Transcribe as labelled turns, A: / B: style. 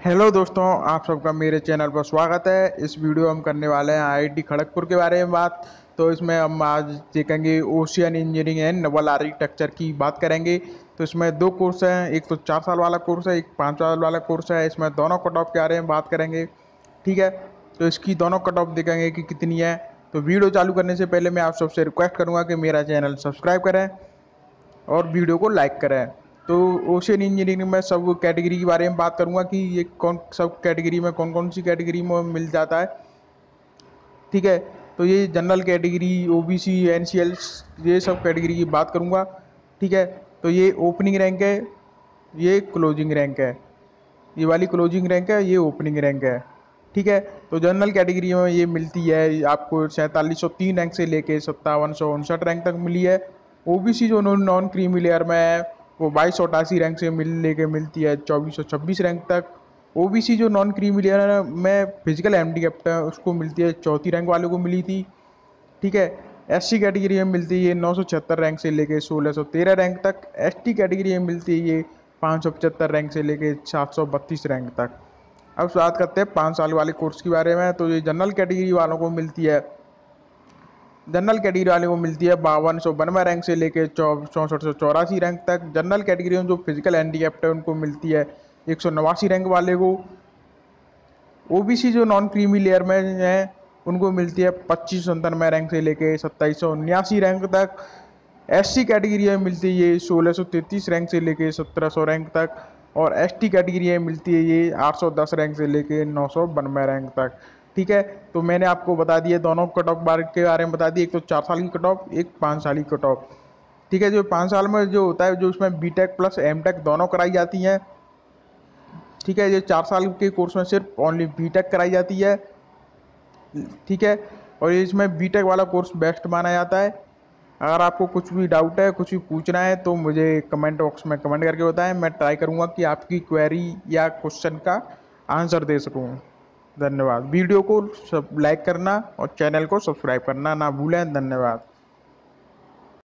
A: Hello दोस्तों, आप सबका मेरे चैनल पर स्वागत है। इस वीडियो हम करने वाले हैं आईआईटी खड़गपुर के बारे में बात। तो इसमें हम आज देखेंगे ocean engineering and naval architecture की बात करेंगे। तो इसमें दो कोर्स हैं, एक तो 4 साल वाला कोर्स है, एक 5 साल वाला कोर्स है। इसमें दोनों कट ऑफ के बारे में बात करेंगे। ठीक है, तो इसकी दोनों कट ऑफ देखेंगे कि कितनी है। तो वीडियो चालू करने से पहले मैं आप सबसे रिक्वेस्ट करूँगा कि मेरा चैनल सब्सक्राइब करें और वीडियो को लाइक करें। तो ओशियन इंजीनियरिंग में सब कैटेगरी के बारे में बात करूंगा कि ये कौन सब कैटेगरी में कौन कौन सी कैटेगरी में मिल जाता है। ठीक है, तो ये जनरल कैटेगरी, ओबीसी, एनसीएल, ये सब कैटेगरी की बात करूंगा। ठीक है, तो ये ओपनिंग रैंक है, ये क्लोजिंग रैंक है। ये वाली क्लोजिंग रैंक है, ये ओपनिंग रैंक है। ठीक है, तो जनरल कैटेगरी में ये मिलती है आपको 4703 रैंक से लेके 5759 रैंक तक मिली है। ओबीसी जो नॉन क्रीमी लेयर में है वो 2288 रैंक से लेके मिलती है 2426 रैंक तक। ओबीसी जो नॉन क्रीमी लेयर में फिजिकल हैंडीकैप्ड है उसको मिलती है 4थी रैंक वाले को मिली थी। ठीक है, एससी कैटेगरी में मिलती है 976 रैंक से लेके 1613 रैंक तक। एसटी कैटेगरी में मिलती है ये 575 रैंक से लेके 732 रैंक तक। अब बात करते हैं 5 साल वाले कोर्स के बारे में। तो ये जनरल कैटेगरी वालों को मिलती है, जनरल कैटेगरी वाले को मिलती है 5292 रैंक से लेके 6484 रैंक तक। जनरल कैटेगरी में जो फिजिकल हैंडीकैप्ड है उनको मिलती है 189 रैंक वाले को। ओबीसी जो नॉन क्रीमी लेयर में है उनको मिलती है 2597 रैंक से लेके 2779 रैंक तक। एससी कैटेगरी में मिलती है ये 1633 रैंक से लेके 1700 रैंक तक। और एसटी कैटेगरी में मिलती है ये 810 रैंक से लेके 992 रैंक तक। ठीक है, तो मैंने आपको बता दिया दोनों कट ऑफ बार के बारे में बता दिया, एक तो 4 साल की कट ऑफ, एक 5 साल की कट ऑफ। ठीक है, जो 5 साल में जो होता है, जो उसमें बीटेक प्लस एमटेक दोनों कराई जाती हैं। ठीक है, ये 4 साल के कोर्स में सिर्फ ओनली बीटेक कराई जाती है। ठीक है, और इसमें बीटेक वाला कोर्स बेस्ट माना जाता है। अगर आपको कुछ भी डाउट है, कुछ भी पूछना है तो मुझे कमेंट बॉक्स में कमेंट करके बताएं। मैं ट्राई करूंगा कि आपकी क्वेरी या क्वेश्चन का आंसर दे सकूं। धन्यवाद। वीडियो को सब लाइक करना और चैनल को सब्सक्राइब करना ना भूलें। धन्यवाद।